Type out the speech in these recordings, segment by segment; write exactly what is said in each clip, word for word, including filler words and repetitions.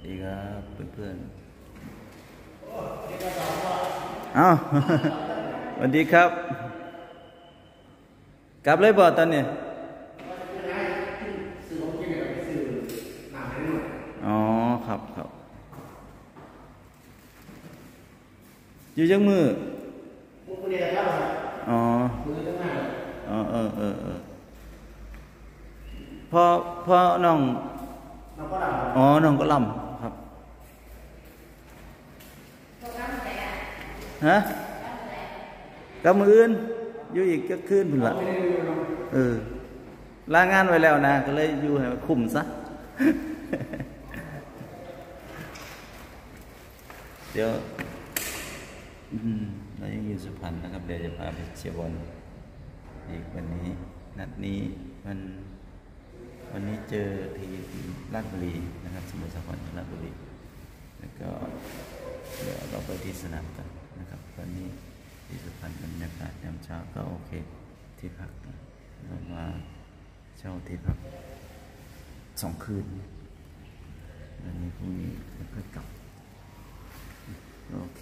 ดีครับเพื่อนๆอ้าวสวัสดีครับกลับเลยบ่ตอนนี้อ๋อครับครับอยู่จังมืออ๋ออ๋อเออเออเออพ่อพ่อน้องอ๋อน้องก็ลำครับฮะกับมืออื่นอยู่อีกก็คืนพุ่นละเออลางานไว้แล้วนะก็เลยอยู่ให้คุ้มซะเดี๋ยวเรายังอยู่สุพรรณนะครับเดี๋ยวจะพาไปเชียร์บอลอีกวันนี้นัดนี้มันวันนี้เจอที่ราชบุรีนะครับสมุทรสาครราชบุรีแล้วก็เดี๋ยวเราไปที่สนามกันนะครับวันนี้ที่สุพรรณบรรยากาศยามเช้าก็โอเคที่พักเรามาเช่าที่พักสองคืนวันนี้พรุ่งนี้จะค่อยกลับโอเค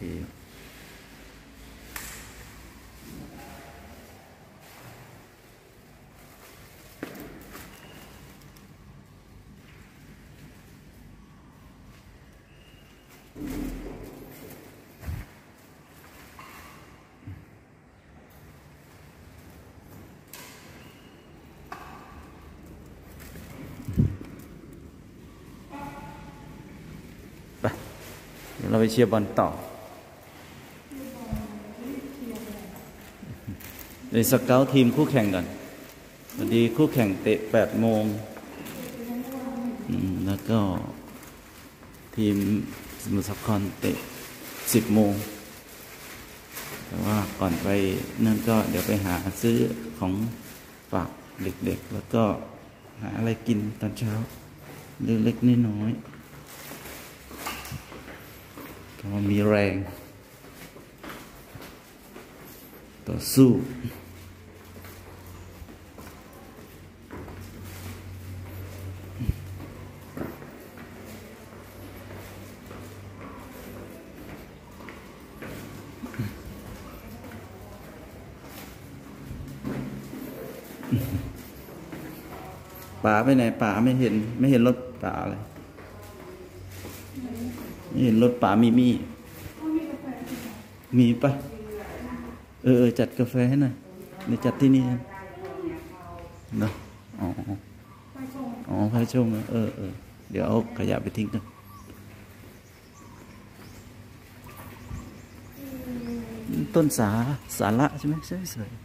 เดี๋ยวเราไปเชียร์บอลต่อเลยสเกาต์ทีมคู่แข่งกันพอดีคู่แข่งเตะแปดโมงแล้วก็ทีมสมุทรสาครเตะสิบโมงแต่ว่าก่อนไปนั่นก็เดี๋ยวไปหาซื้อของฝากเด็กๆแล้วก็หาอะไรกินตอนเช้าเล็กๆน้อยๆก็มีแรงต่อสู้ป๋าไปไหนป๋าไม่เห็นไม่เห็นรถป๋าเลยไม่เห็นรถป๋ามีมีมีปะเออจัดกาแฟให้หน่อยเดี๋ยวจัดที่นี่เนาะอ๋ออ๋อพระชงเออเออเดี๋ยวเอาขยะไปทิ้งกันต้นสาสาระใช่ไหมสวยสวย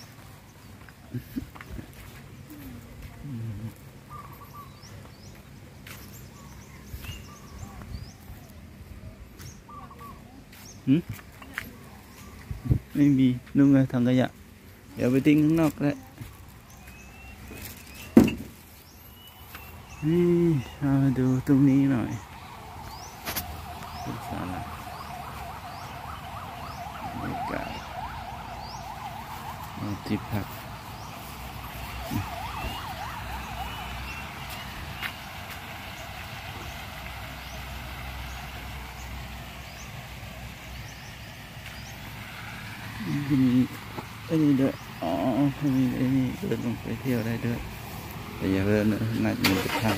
ไม่มีนุ่งไงทางขยะเดี๋ยวไปทิ้งข้างนอกแล้วนี่มาดูตรงนี้หน่อยศาลาบรรยากาศที่พักมีไอ้นี่ด้วยอ๋อมีไอ้นี่เดินลงไปเที่ยวได้ด้วยแต่อย่าเดินนะน่าจะมีกระทั่ง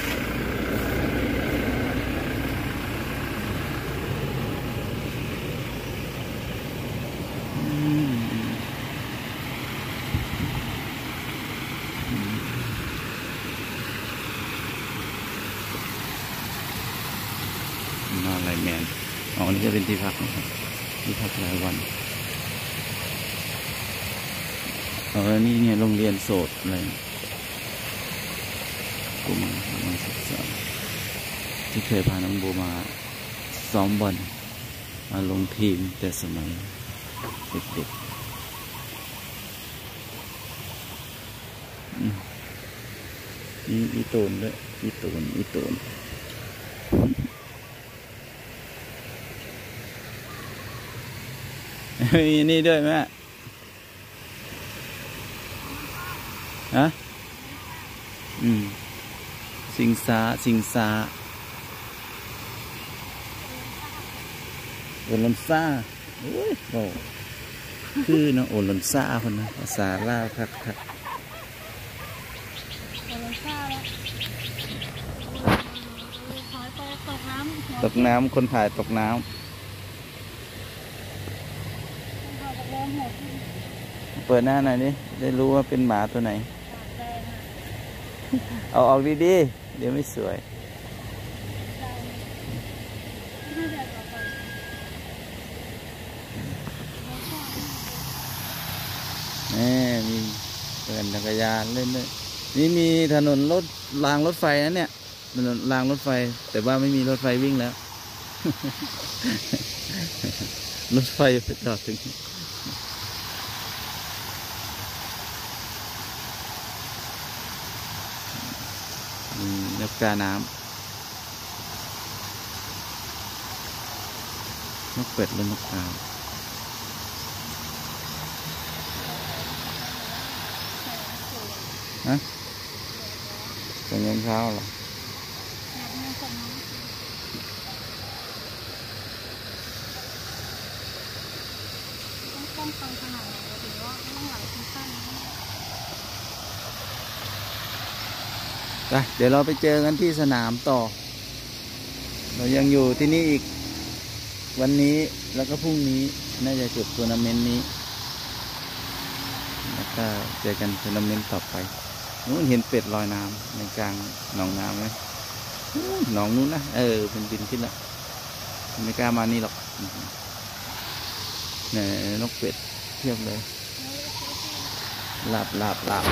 มาไลแมนอ๋อนี่จะเป็นที่พักนะครับที่พักรายวันเออนี่เนี่ยโรงเรียนโสดอะไรกลุ่มนักศึกษาที่เคยพาน้องโบมาซ้อมบอลมาลงทีมแต่สมัยเด็กๆมีอีตูนด้วยอีตูนอีตูนมีนี่ด้วยแม่ฮะอืมสิงสาสิงสาโอลอนซ่าโอ้ยโอ้คือเนาะโอลอนซ่าคนนะภาษาลาวคักคักตกน้ำคนถ่ายตกน้ำเปิดหน้าหน่อยนี่ได้รู้ว่าเป็นหมาตัวไหนเอาออกดีๆเดี๋ยวไม่สวยนี่มีเปิดจักรยานเล่นด้วยนี่มีถนนรถรางรถไฟนะเนี่ยถนนรางรถไฟแต่ว่าไม่มีรถไฟวิ่งแล้ว รถไฟไปจอดถึงนกกาน้ำนกเป็ดหรือนกกาฮะตอนเช้าเหรอต้องฟังขนาดไหนถึงว่าต้องหลายซีซั่นนะเดี๋ยวเราไปเจอกันที่สนามต่อเรายังอยู่ที่นี่อีกวันนี้แล้วก็พรุ่งนี้น่าจะจบทัวร์นาเมนต์นี้แล้วก็เจอกันทัวร์นาเมนต์ต่อไปนู้นเห็นเป็ดลอยน้ำในกลางหนองน้ำไหมหนองนู้นนะเออเป็นบินขึ้นละไม่กล้ามานี่หรอกเนี่ยนกเป็ดเทียบเลยหลับหลับหลับ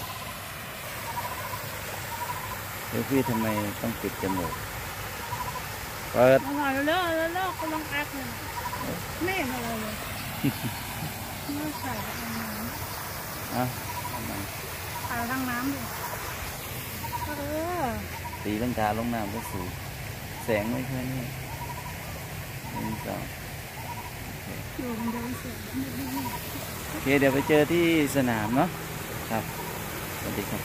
เฮ้ยพี่ทำไมต้องปิดจมูกเปิดอร่อยเลิกเลิกกำลังแอคเลยไม่เห็นอะไรเลยไม่ใส่ทางน้ำอ่ะทำไมใส่ทางน้ำดิเออตีลังกาลงน้ำก็สูงแสงไม่ค่อยนี่นี่ก็โอเคเดี๋ยวไปเจอที่สนามเนาะครับสวัสดีครับ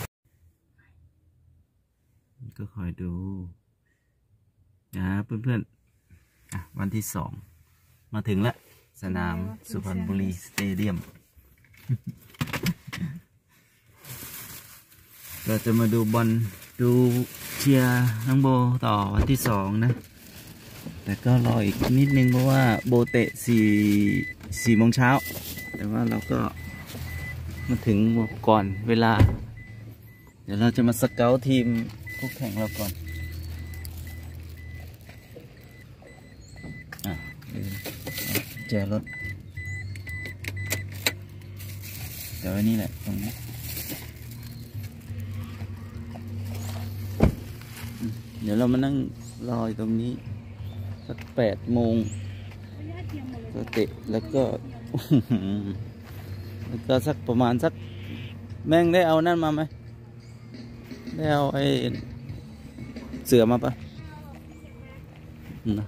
ก็คอยดูนะเพื่อนๆอ่ะวันที่สองมาถึงแล้วสนามสุพรรณบุรีสเตเดียมเราจะมาดูบอลดูเชียร์น้องโบต่อวันที่สองนะแต่ก็รออีกนิดนึงเพราะว่าโบเตะสี่สี่โมงเช้าแต่ว่าเราก็มาถึงก่อนเวลาเดี๋ยวเราจะมาสเกาต์ทีมคู่แข่งเราก่อนอ่ะแจรถเดี๋ยวไว้นี่แหละตรงนี้เดี๋ยวเรามานั่งรออยู่ตรงนี้สักแปดโมงก็เตะแล้วก็ แล้วก็สักประมาณสักแม่งได้เอานั่นมาไหมได้เอาไอ้เสือมาปะนะ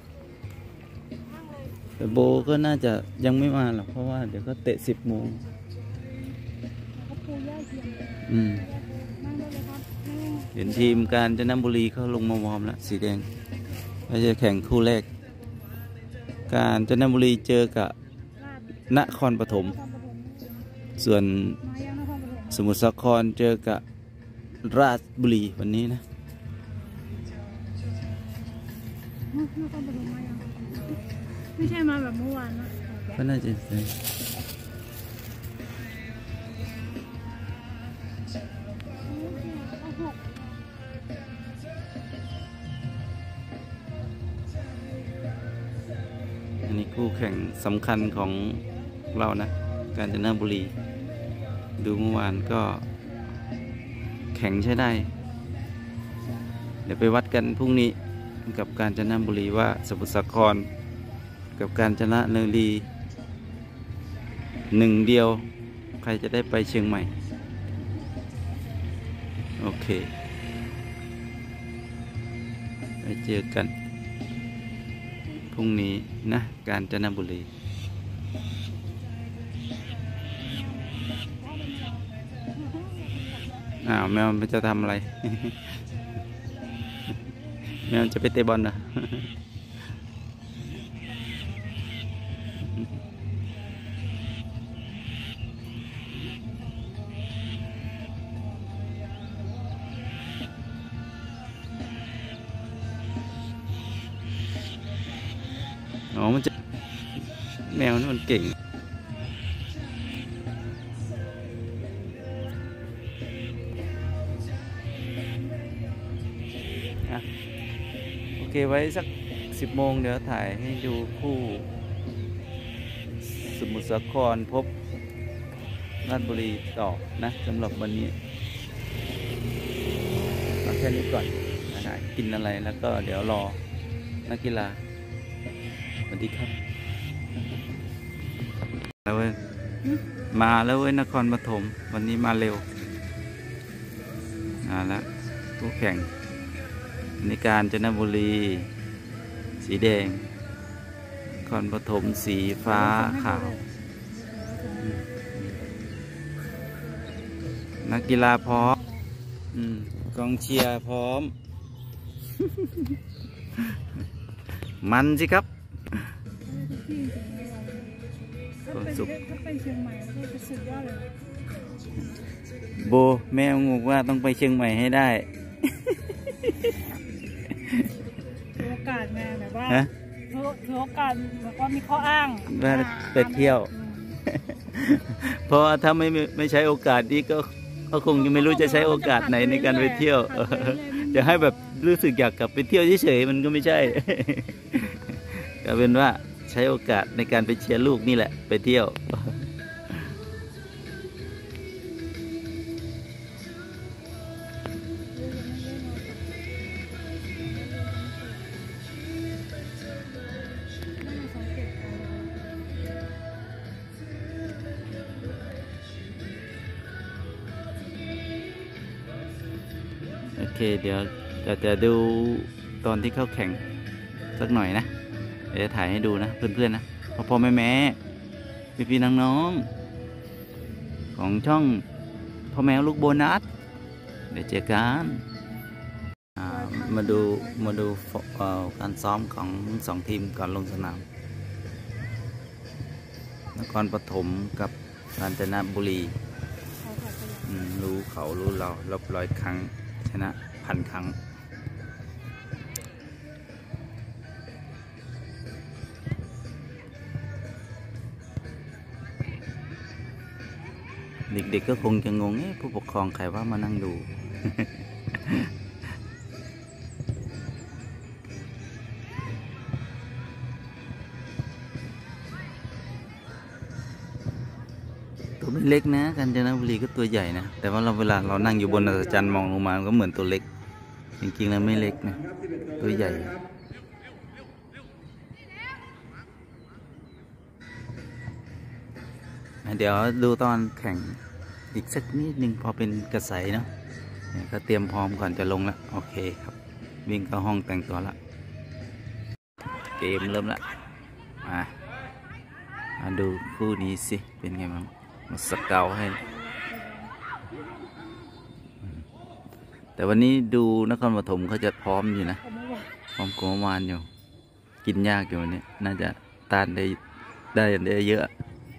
แต่โบก็น่าจะยังไม่มาหรอกเพราะว่าเดี๋ยวก็เตะสิบโมงอืมเห็นทีมกาญจนบุรีเขาลงมาวอร์มแล้วสีแดงเราจะแข่งคู่แรกกาญจนบุรีเจอกับนครปฐมส่วนสมุทรสาครเจอกับราชบุรีวันนี้นะไม่ใช่มาแบบเมื่อวานนะก็น่าจะใช่อันนี้คู่แข่งสำคัญของเรานะกาญจนบุรีดูเมื่อวานก็แข่งใช้ได้เดี๋ยวไปวัดกันพรุ่งนี้กับกาญจนบุรีว่าสมุทรสาครกับกาญจนบุรีหนึ่งเดียวใครจะได้ไปเชียงใหม่โอเคไปเจอกันพรุ่งนี้นะกาญจนบุรีอ้าวแมวมันจะทำอะไร แมวจะไปเตะบอลเหรออ๋อมันจะแมวนี่มันเก่งโอเคไว้สักสิบโมงเดี๋ยวถ่ายให้ดูคู่สมุทรสาครพบราชบุรีต่อนะสำหรับวันนี้เอาแค่นี้ก่อนนะกินอะไรแล้วก็เดี๋ยวรอนักกีฬาสวัสดีครับแล้วเว้ยมาแล้วเว้ยนครปฐมวันนี้มาเร็วมาแล้วผู้แข่งในกาญจนบุรีสีแดงนครปฐมสีฟ้าขาวนักกีฬาพร้อมกองเชียร์พร้อม มันสิครับความสุขถ้าไปเชียงใหม่ก็จะสุดยอดเลยโบแม่งงว่าต้องไปเชียงใหม่ให้ได้ถือโอกาสไงแบบว่าถือโอกาสแบบว่ามีข้ออ้างว่าไปเที่ยวเพราะถ้าไม่ไม่ใช้โอกาสนี้ก็ก็คงยังไม่รู้จะใช้โอกาสไหนในการไปเที่ยวจะให้แบบรู้สึกอยากกลับไปเที่ยวเฉยๆมันก็ไม่ใช่ก็เป็นว่าใช้โอกาสในการไปเชียร์ลูกนี่แหละไปเที่ยวโอเคเดี๋ยวจะจะดูตอนที่เข้าแข่งสักหน่อยนะเดี๋ยวถ่ายให้ดูนะเพื่อนๆนะพ่อพ่อแม่แม่พี่พี่น้องๆของช่องพ่อแมวลูกโบนัสเดี๋ยวเจอกันมาดูมาดูการซ้อมของสองทีมก่อนลงสนามนครปฐมกับกาญจนบุรีรู้เขารู้เรารบร้อยครั้งชนะพันครั้งเด็กๆก็คงจะงงเอ๊ะผู้ปกครองใครว่ามานั่งดู ตัวไม่เล็กนะกาญจนบุรีก็ตัวใหญ่นะแต่ว่าเราเวลาเรานั่งอยู่บนอัศจรรย์มองลงมาก็เหมือนตัวเล็กจริงๆแล้วไม่เล็กนะตัวใหญ่เดี๋ยวดูตอนแข่งอีกสักนิดนึงพอเป็นกระแสเนาะก็เตรียมพร้อมก่อนจะลงแล้วโอเคครับวิ่งเข้าห้องแต่งตัวละเกมเริ่มละมามาดูคู่นี้สิเป็นไงบ้างมาสเกาให้แต่วันนี้ดูนครปฐมเขาจะพร้อมอยู่นะพร้อมกว่าเมื่อวานอยู่กินยากอยู่วันนี้น่าจะต้านได้ได้ได้เยอะ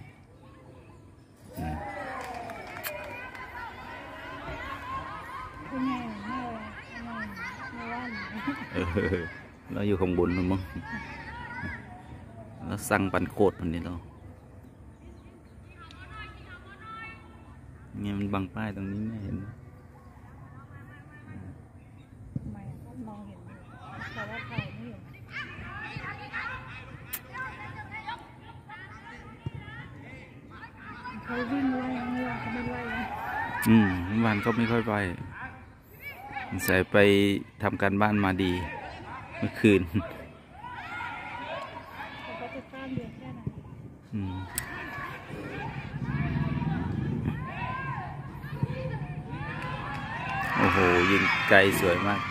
เราอยู่ข้างบนมั้งแล้วสั่งปันโคตรวันนี้เราเนี่ยมันบังป้ายตรงนี้ไม่เห็นไม่มองเห็นแต่ว่าถ่ายไม่เห็นเขาวิ่งไล่เมื่อเขาไม่ไล่อืมวันก็ไม่ค่อยไปใส่ไปทำการบ้านมาดีเมื่อคืนเขาจะข้ามเดือนแค่ไหนอืมโอ้โหยิงไกลสวยมาก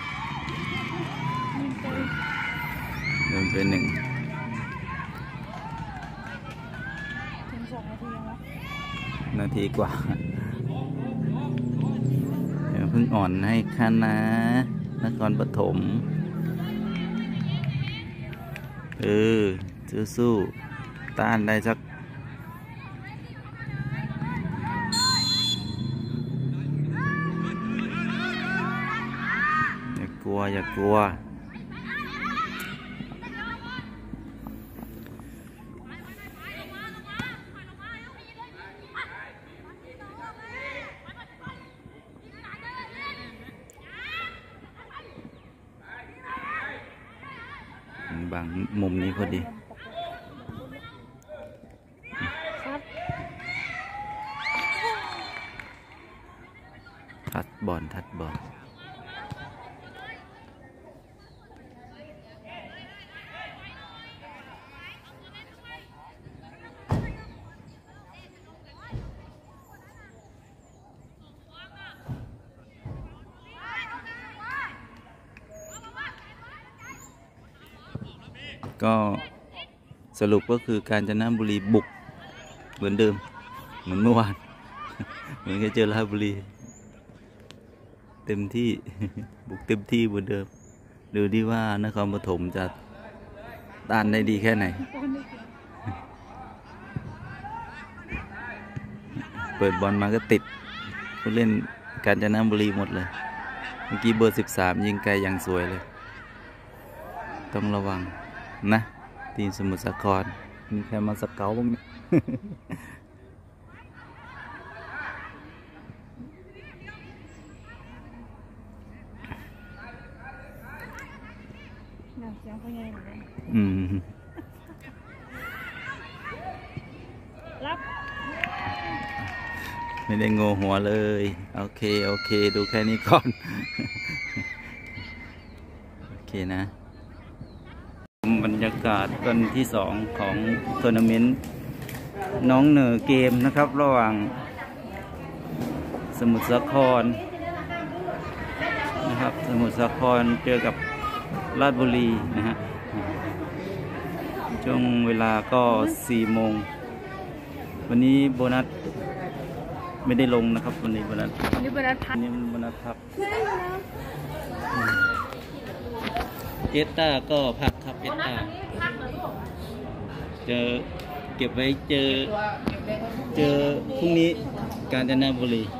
เดินไปหนึ่งถึงสองนาทีแล้วนาทีกว่าเดี๋ยวเพิ่งอ่อนให้คณะนครปฐมเออสู้ๆต้านได้สักอย่ากลัวอย่ากลัวบางมุมนี้พอดีทัดบอลทัดบอลก็สรุปก็คือกาญจนบุรีบุกเหมือนเดิมเหมือนเมื่อวานเหมือนกับเจอราชบุรีเต็มที่บุกเต็มที่เหมือนเดิมดูดิว่านครปฐมจะต้านได้ดีแค่ไหนเปิดบอลมาก็ติดผู้เล่นกาญจนบุรีหมดเลยเมื่อกี้เบอร์สิบสามยิงไกลอย่างสวยเลยต้องระวังนะทีมสมุทรสาครมีใครมาสเกาต์บ้างเนี่ยอืมรับไม่ได้โง่หัวเลยโอเคโอเคดูแค่นี้ก่อนโอเคนะบรรยากาศวันที่สองของทัวร์นาเมนต์น้องเหนือเกมนะครับระหว่างสมุทรสาครนะครับสมุทรสาครเจอกับราชบุรีนะฮะช่วงเวลาก็สี่โมงวันนี้โบนัสไม่ได้ลงนะครับวันนี้โบนัสวันนี้โบนัสพักวันนี้โบนัสพักเอสต้าก็พักครับเอสต้าเจอเก็บไว้เจอเจอพรุ่งนี้กาญจนบุรี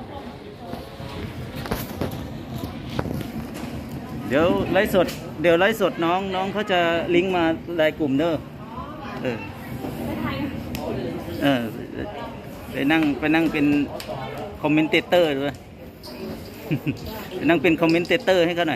เดี๋ยวไลฟ์สดเดี๋ยวไลฟ์สดน้องน้องเขาจะลิงก์มาไลน์กลุ่มเด้อเออเออไปนั่งไปนั่งเป็นคอมเมนเตเตอร์ด้วยไปนั่งเป็นคอมเมนเตเตอร์ให้เขาหน่อย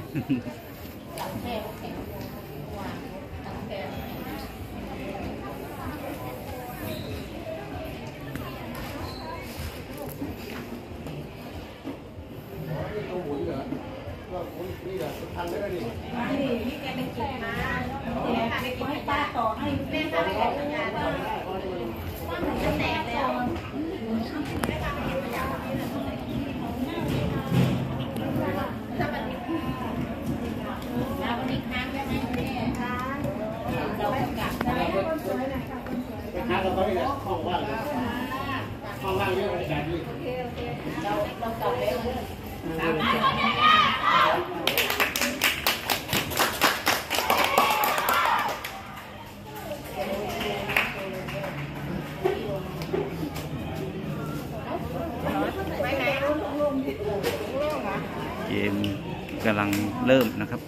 เกมกำลังเริ่มนะครับ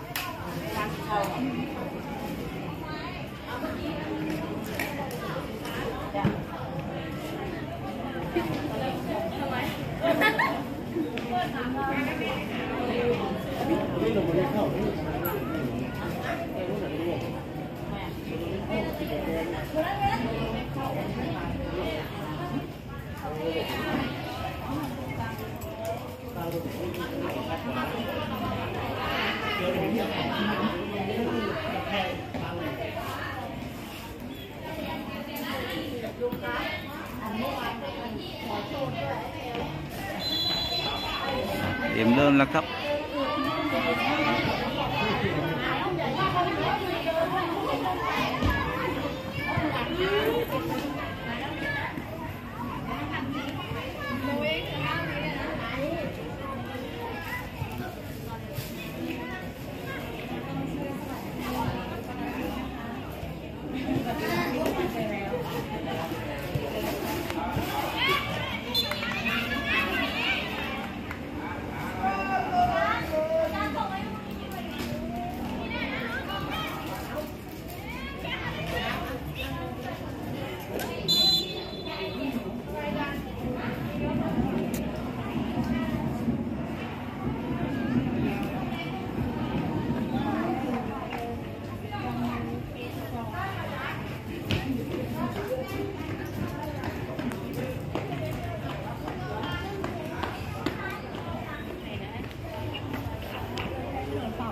เกมเริ่มแล้วครับ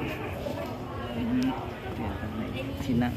ที่นั่ง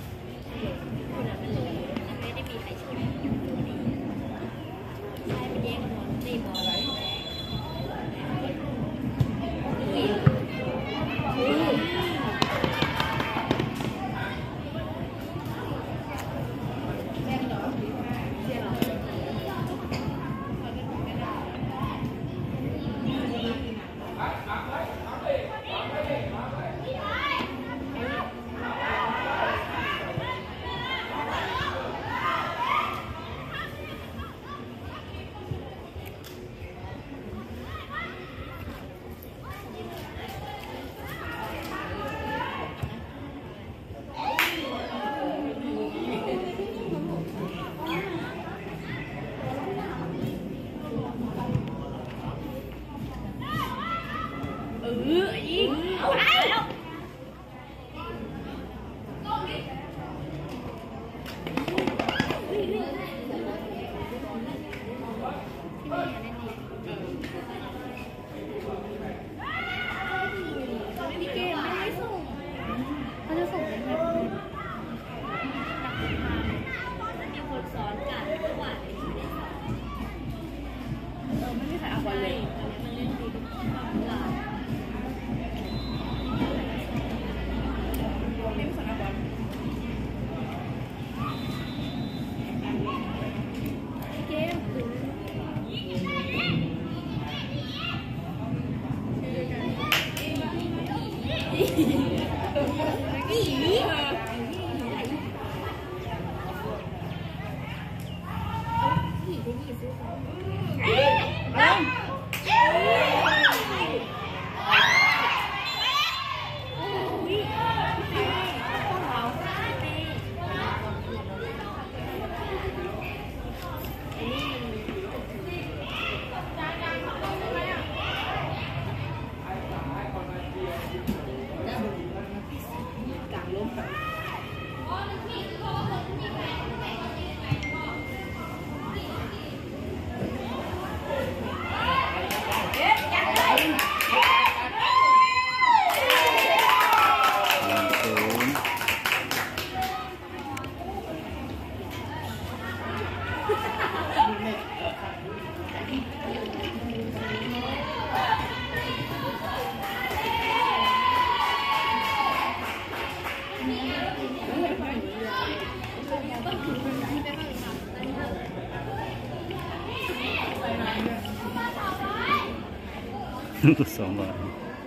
ก็สองร้อย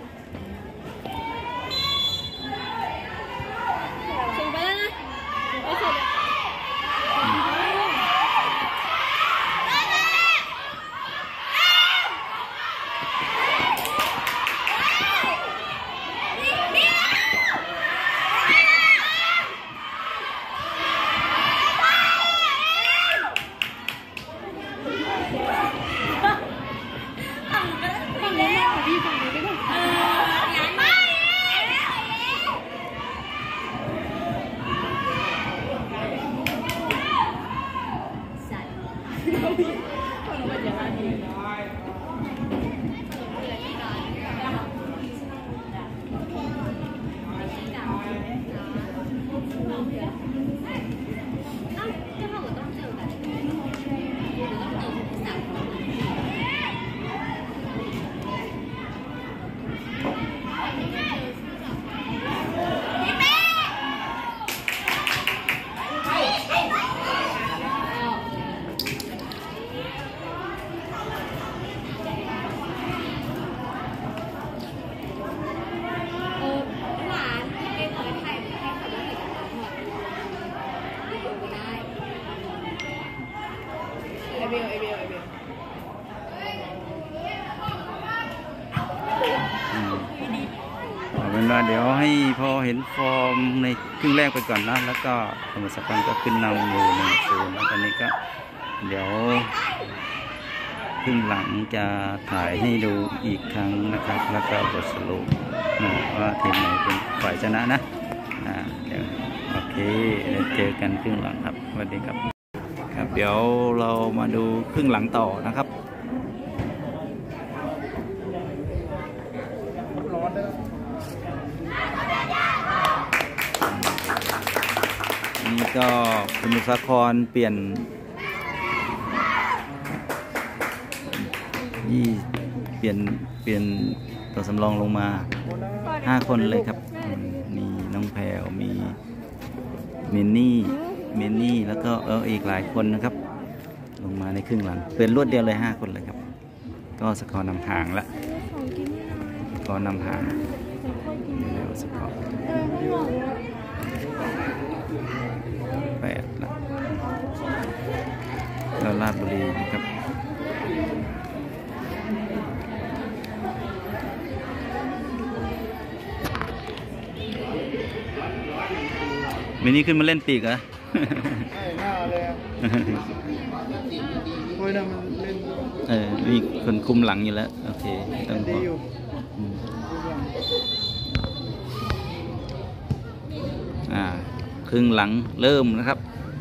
ส่งไปแล้วนะโอเคเป็นว่าเดี๋ยวให้พอเห็นฟอร์มในครึ่งแรกไปก่อนนะแล้วก็สมุทรสาครก็ขึ้นนำอยู่หนึ่งศูนย์แล้วตอนนี้ก็เดี๋ยวครึ่งหลังจะถ่ายให้ดูอีกครั้งนะครับแล้วก็บทสรุปว่าทีมไหนเป็นฝ่ายชนะนะอ่าเดี๋ยวโอเคเดี๋ยวเจอกันครึ่งหลังครับสวัสดีครับครับเดี๋ยวเรามาดูครึ่งหลังต่อนะครับร้อนเลยนี้ก็สมุทรสาครเปลี่ยนยี่เปลี่ยนเปลี่ยนตัวสำรองลงมาห้าคนเลยครับมีน้องแพรวมีมินนี่มินนี่แล้วก็เอออีกหลายคนนะครับลงมาในครึ่งหลังเปลี่ยนรวดเดียวเลยห้าคนเลยครับก็สกอร์นำห่างละสกอร์นำห่างแล้วสกอร์แปดละแล้วราชบุรีนะครับมินี่ขึ้นมาเล่นปีกเหรอใช่หน้าเลยโอ้ยนะมันเล่นเออมีคนคุมหลังอยู่แล้วโอเคต้องดีอยู่อ่าครึ่งหลังเริ่มนะครับ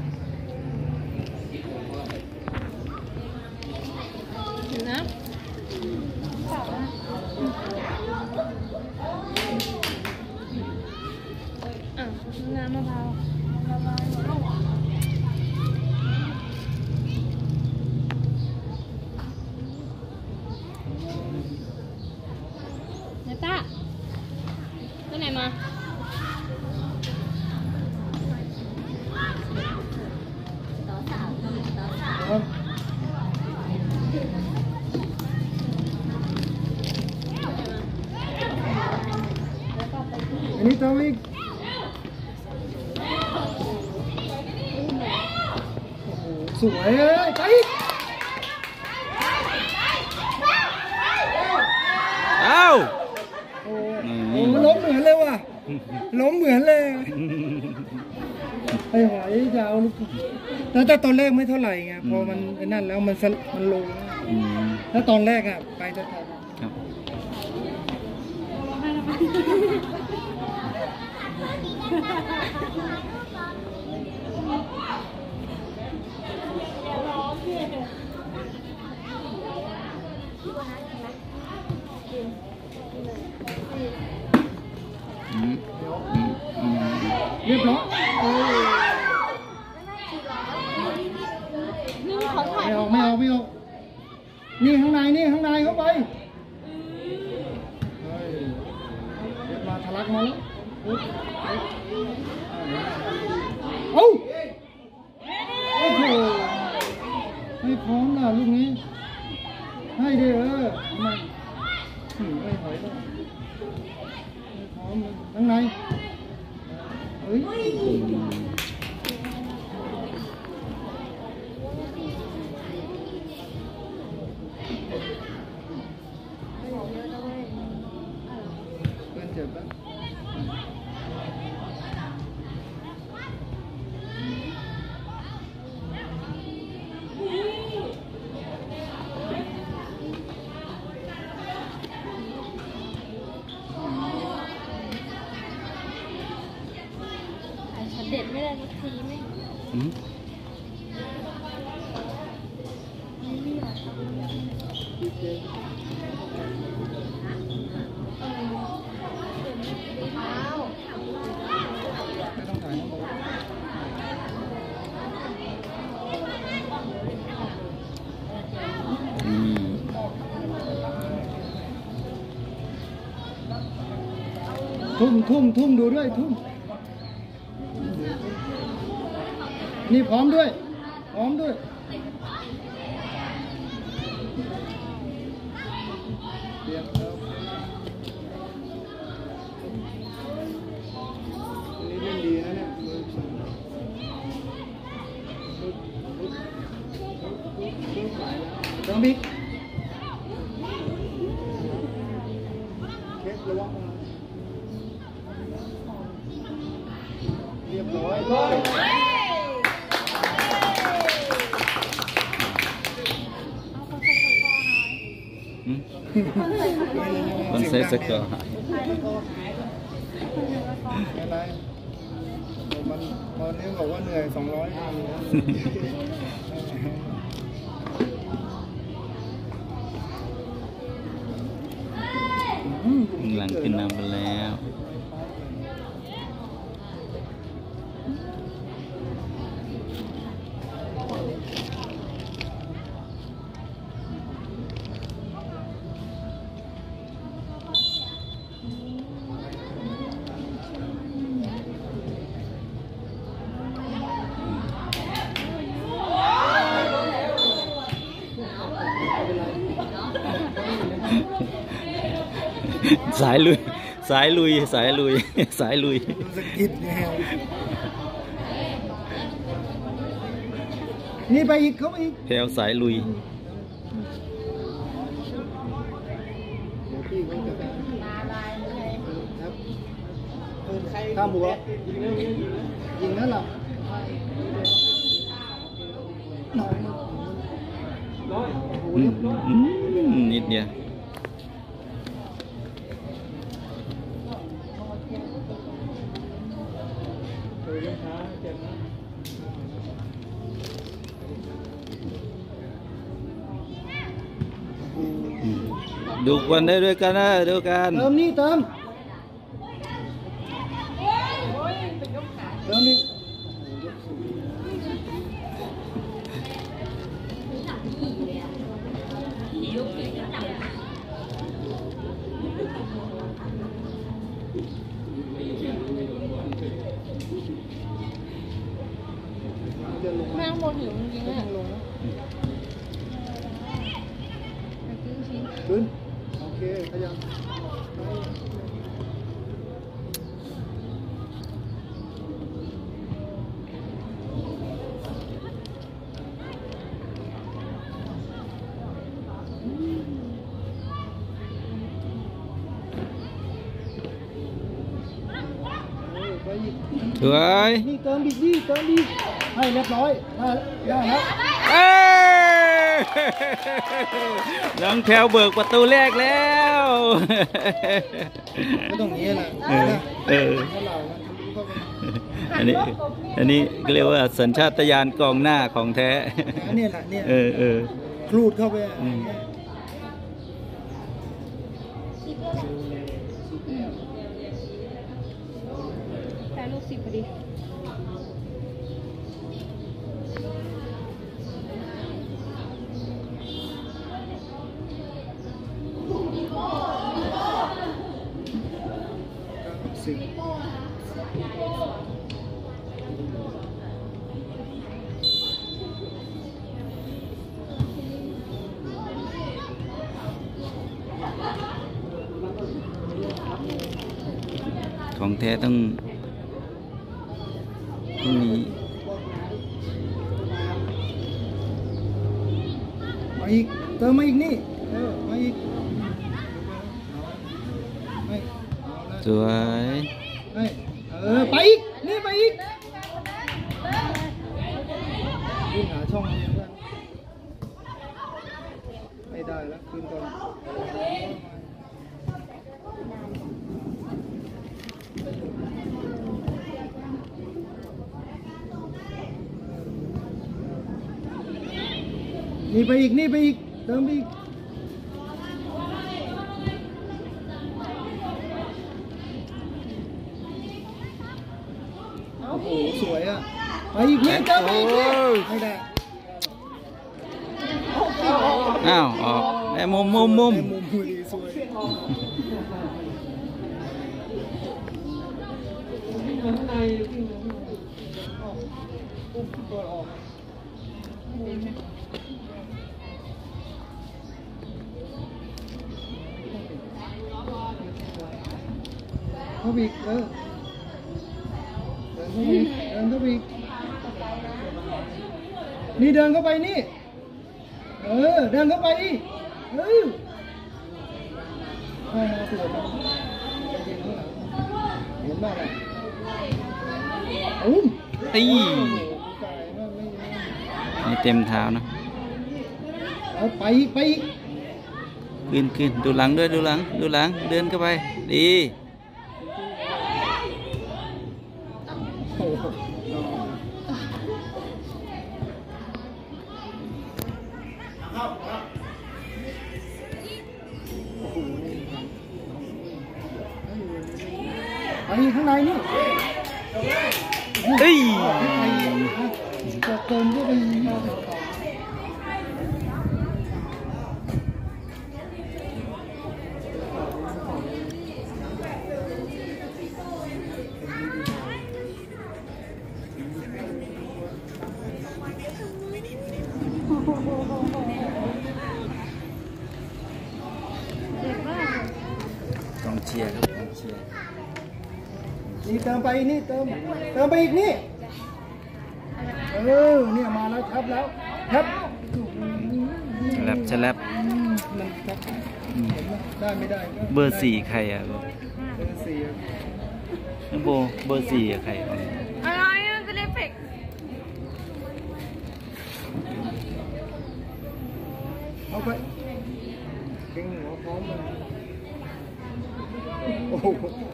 นะอ่ะน้ำมะพร้าวเนต้าไปไหนมาอันนี้ตัวอีกโอ้โหสวยเลยไปเอ้าโอ้โหล้มเหมือนเลยว่ะล้มเหมือนเลยไอ้หอยจะเอาลูกแล้วแต่ตอนแรกไม่เท่าไหร่ไงพอมันไอ้นั่นแล้วมันมันลงแล้วตอนแรกอ่ะไปจะทันครับเรียบร้อยนี่เขาถ่ายไม่ออกไม่ออกไม่ออกนี่ข้างในนี่ข้างในเข้าไปมาทะลักมาแล้วเอ้าโอ้โหให้พร้อมล่ะลูกนี้ให้ดิเออมาไม่ถอยแล้วให้พร้อมข้างในเฮ้ยเพื่อนเจ็บแล้วเด็ดไม่ได้สักทีไม่ทุ่มทุ่มทุ่มดูด้วยทุ่มนี่พร้อมด้วยพร้อมด้วยเรียบแล้วนี่เล่นดีนะเนี่ยน้องบิ๊กเคสระวังเรียบร้อยเลยคนใส่สกอร์หายอะไรมันตอนนี้บอกว่าเหนื่อยสองร้อยหลังขึ้นนำไปแล้วสายลุยสายลุยสายลุยสายลุยสกิดแนวนี่ไปอีกเขาอีกแถวสายลุยข้ามหัวยิงนั่นหรอน้อยอืมอืมนิดเดียวดูกันได้ด้วยกันนะดูกันเติมนี่เติมเติมนี่แม่งบนหิวจริงๆเลยลงขึ้นโอเคขยับสวยนี่เติมดิดิเติมดิให้เรียบร้อยได้ได้แล้วเอ้ยน้องแถวเบิกประตูแรกแล้วก็ต้องนี้แหละเออเออถ้าเราอันนี้อันนี้ก็เรียกว่าสัญชาตญาณกองหน้าของแท้เนี่ยแหละเนี่ยเออเออครูดเข้าไปอืมแต่ลูกสิบพอดีสิบของแท้ต้องต้องมีมาอีกเติมมาอีกนี่เออมาอีกไม่เอาละสวยไม่เออไปอีกนี่ไปอีกวิ่งหาช่องนี้แล้วไม่ได้แล้วขึ้นก่อนนี่ไปอีกนี่ไปอีกเติมไปอีกโอ้โหสวยอ่ะไปอีกนี่เติมไปอีกนี่ไม่ได้อ้าวออกได้มุมมุมมุมมุมพอดีสวยตัวออกเข้าไปอีกเออเดินเข้าไปอีกเดินเข้าไปอีกนี่เดินเข้าไปนี่เออเดินเข้าไปอีกเออให้มาตรวจนะเห็นบ้างไหมอุ้มตีโอ้โหตายมากไม่ไม่นี่เต็มเท้านะเอาไปอีกไปอีกขึ้นขึ้นดูหลังด้วยดูหลังดูหลังเดินเข้าไปดีโอ้โหไปข้างในนี่เอ้ยจะเติมก็ไปเด็กมากกองเชียร์นี่เติมไปนี่เติมเติมไปอีกนี่เออเนี่ยมาแล้วครับแล้วครับฉลับฉลับมันครับได้ไม่ได้เบอร์สี่ใครอ่ะเบอร์สี่น้องโบเบอร์สี่อะใครเอาอะไรอ่ะจะเล่นเฟกเอาไปเก่งหัวพร้อมเลยโอ้โห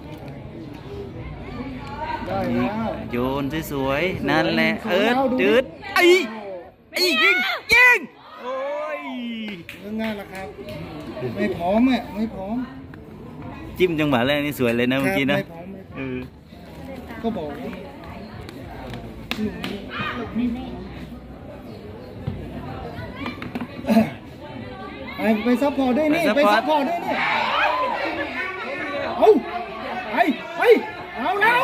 ได้แล้วโยนสวยๆนั่นแหละเอิร์ดจืดไอ้ไอ้ยิงยิงโอ้ยเรื่องง่ายนะครับไม่พร้อมอ่ะไม่พร้อมจิ้มจังหวะแรกนี่สวยเลยนะเมื่อกี้นะไม่พร้อมไม่พเอร้อมอก็บอกว่าไปไปซัพพอร์ตด้วยนี่ไปซัพพอร์ตด้วยนี่เอาไปไปเอาแล้ว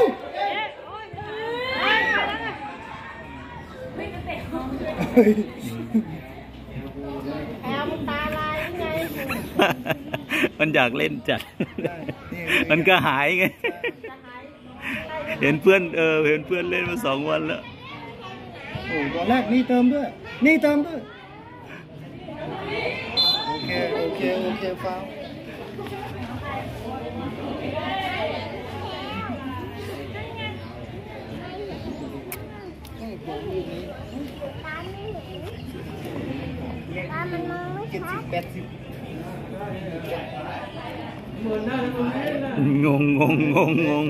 แอมตาลายไงมันอยากเล่นจัด มันก็หายไง เห็นเพื่อนเออเห็นเพื่อนเล่นมาสองวันแล้วโอ้ตอนแรกนี่เติมด้วยนี่เติมด้วยโอเคโอเคโอเคฟาวเจ็ดสิบแปดสิบงงงงงงงง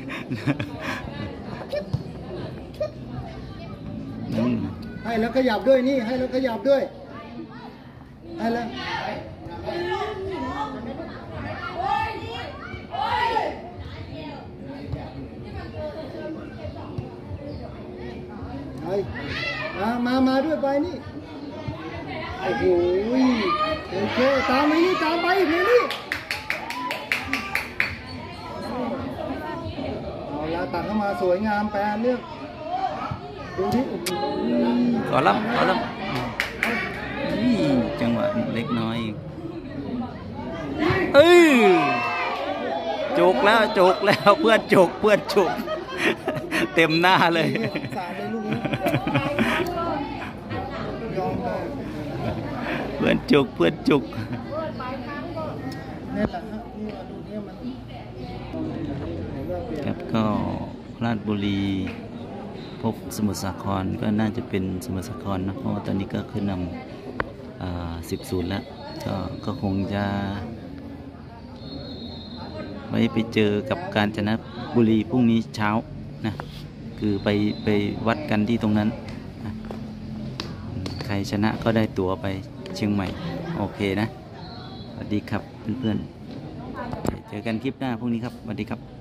อืมให้แล้วขยับด้วยนี่ให้แล้วขยับด้วยให้แล้วไปมามามาด้วยไปนี่โอ้โหโอเคตามไปนี่ตามไปอีกเลยนี่เอาละตัดเข้ามาสวยงามแปลเลือกดูที่โอ้โหขอรับขอรับนี่จังหวะเล็กน้อยเอ้ยจุกแล้วจุกแล้วเพื่อนจุกเพื่อนจุกเต็มหน้าเลยสาดเลยลูกนี้ยอมได้เพื่อนจุกเพื่อนจุกนี่แหละฮะนี่ดูเนี่ยมันครับก็ราชบุรีพบสมุทรสาครก็น่าจะเป็นสมุทรสาครนะเพราะว่าตอนนี้ก็ขึ้นนำสิบศูนย์แล้วก็ก็คงจะไว้ไปเจอกับกาญจนบุรีพรุ่งนี้เช้านะคือไปไปวัดกันที่ตรงนั้นนะใครชนะก็ได้ตั๋วไปเชียงใหม่โอเคนะสวัสดีครับเพื่อนๆเจอกันคลิปหน้าพรุ่งนี้ครับสวัสดีครับ